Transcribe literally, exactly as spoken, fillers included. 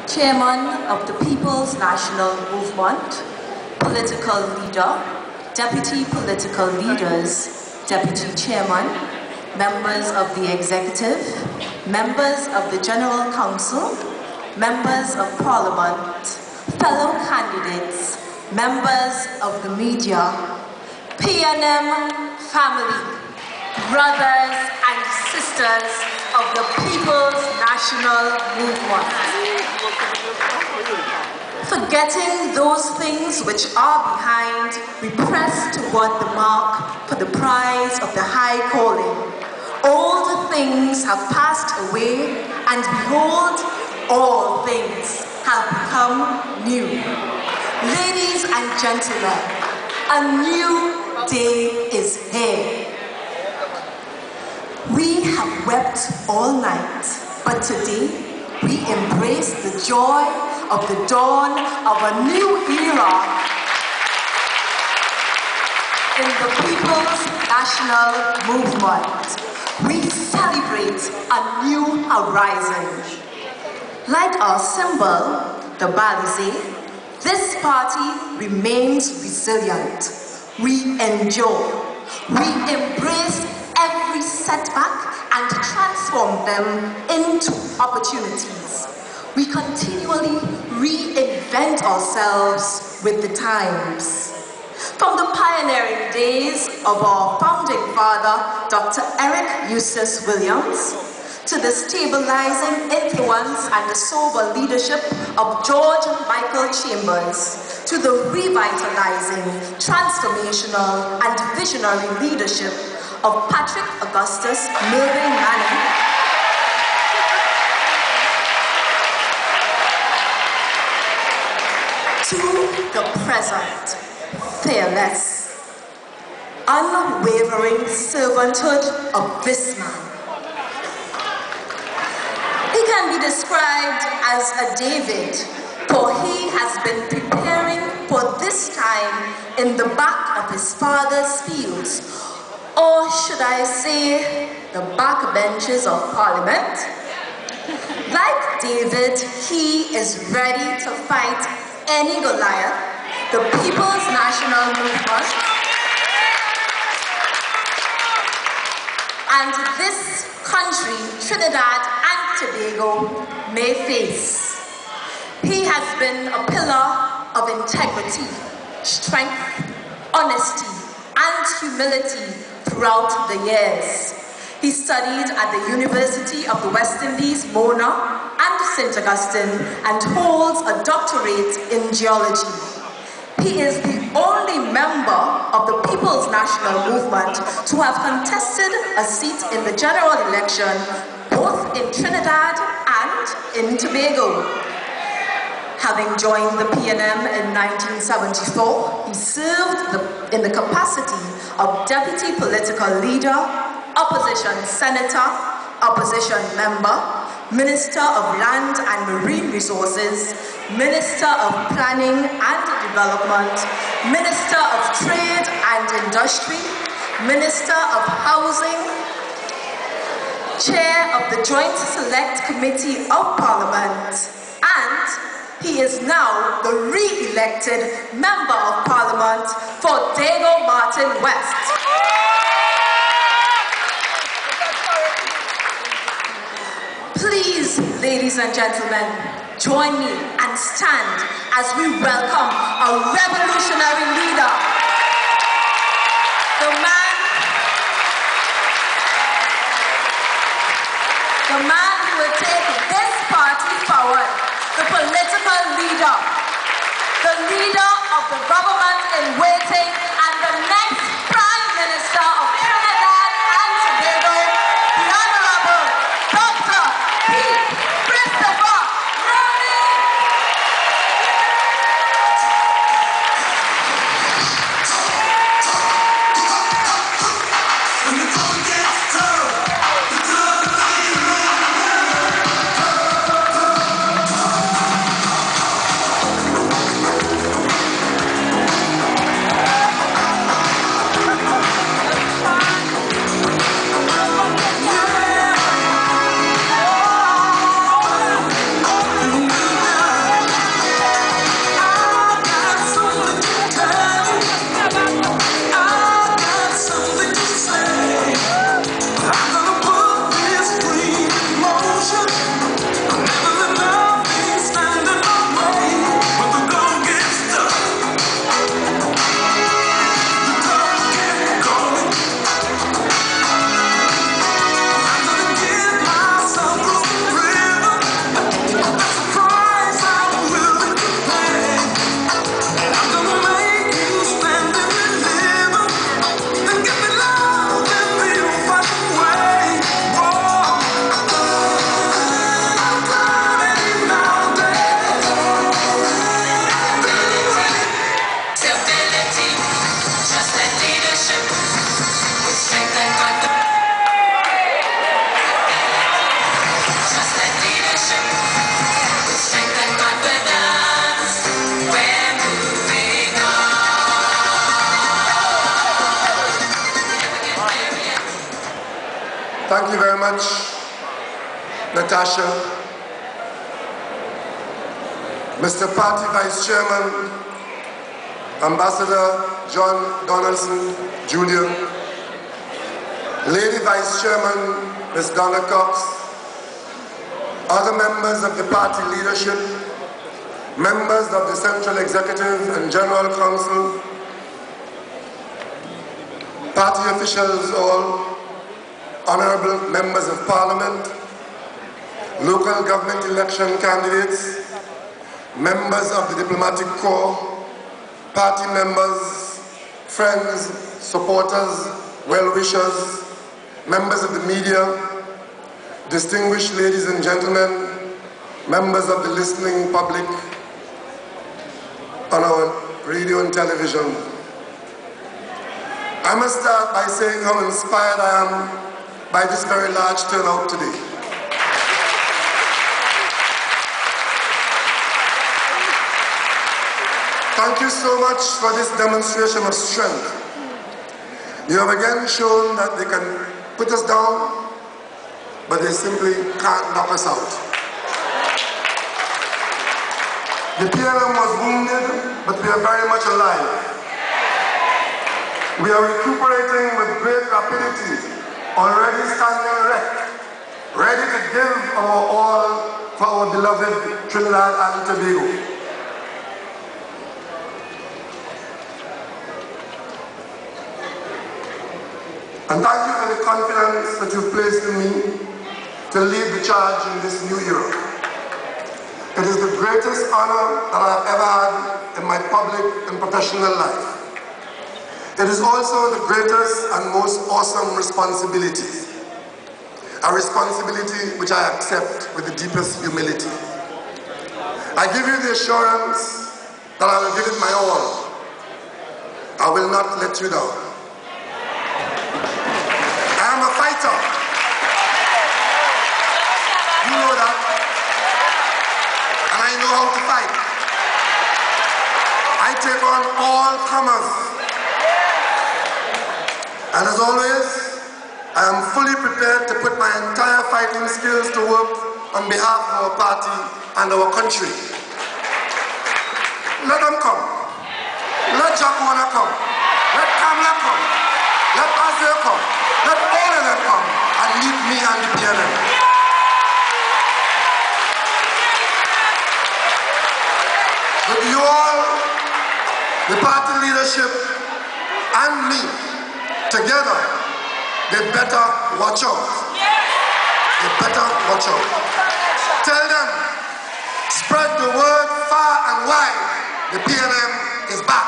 Chairman of the People's National Movement, political leader, deputy political leaders, deputy chairman, members of the executive, members of the General Council, members of Parliament, fellow candidates, members of the media, P N M family, brothers and sisters of the People's National Movement. Forgetting those things which are behind, we press toward the mark for the prize of the high calling. Old things have passed away, and behold, all things have become new. Ladies and gentlemen, a new day is here. We have wept all night, but today we embrace the joy of the dawn of a new era in the People's National Movement. We celebrate a new horizon. Like our symbol, the Balize, this party remains resilient. We endure. We embrace every setback and transform them into opportunities. We continually reinvent ourselves with the times. From the pioneering days of our founding father, Doctor Eric Eustace Williams, to the stabilizing influence and the sober leadership of George Michael Chambers, to the revitalizing, transformational, and visionary leadership of Patrick Augustus Milburn Manning, to the present, fearless, unwavering servanthood of this man. He can be described as a David, for he has been preparing for this time in the back of his father's fields, or should I say, the back benches of Parliament. Like David, he is ready to fight any Goliath, the People's National Movement, and this country, Trinidad and Tobago, may face. He has been a pillar of integrity, strength, honesty, and humility throughout the years. He studied at the University of the West Indies, Mona, and Saint Augustine, and holds a doctorate in geology. He is the only member of the People's National Movement to have contested a seat in the general election, both in Trinidad and in Tobago. Having joined the P N M in nineteen seventy-four, he served the, in the capacity of Deputy Political Leader, Opposition Senator, Opposition Member, Minister of Land and Marine Resources, Minister of Planning and Development, Minister of Trade and Industry, Minister of Housing, Chair of the Joint Select Committee of Parliament, and he is now the re-elected Member of Parliament for Dago Martin West. Please, ladies and gentlemen, join me and stand as we welcome a revolutionary leader, the man, the man who will take this party forward, the political leader, the leader of the government in waiting, and the next Prime Minister of Trinidad and Tobago, the Honorable Doctor Pete Christopher Rooney. much, Natasha. Mister Party Vice Chairman, Ambassador John Donaldson, Junior Lady Vice Chairman, Miz Donna Cox, other members of the party leadership, members of the Central Executive and General Council, party officials all, honorable members of parliament, local government election candidates, members of the diplomatic corps, party members, friends, supporters, well-wishers, members of the media, distinguished ladies and gentlemen, members of the listening public on our radio and television. I must start by saying how inspired I am by this very large turnout today. Thank you so much for this demonstration of strength. You have again shown that they can put us down, but they simply can't knock us out. The P L M was wounded, but we are very much alive. We are recuperating with great rapidity, already standing erect, ready to give our all for our beloved Trinidad and Tobago. And thank you for the confidence that you've placed in me to lead the charge in this new era. It is the greatest honor that I have ever had in my public and professional life. It is also the greatest and most awesome responsibility, a responsibility which I accept with the deepest humility. I give you the assurance that I will give it my all. I will not let you down. I'm a fighter. You know that. And I know how to fight. I take on all comers. And as always, I am fully prepared to put my entire fighting skills to work on behalf of our party and our country. Let them come. Let Jacona come. Let Kamla come. Let Azir come. Let all of them come and meet me and the P L M. With you all, the party leadership, and me, together, they better watch out. They better watch out. Tell them, spread the word far and wide, the P L M is back.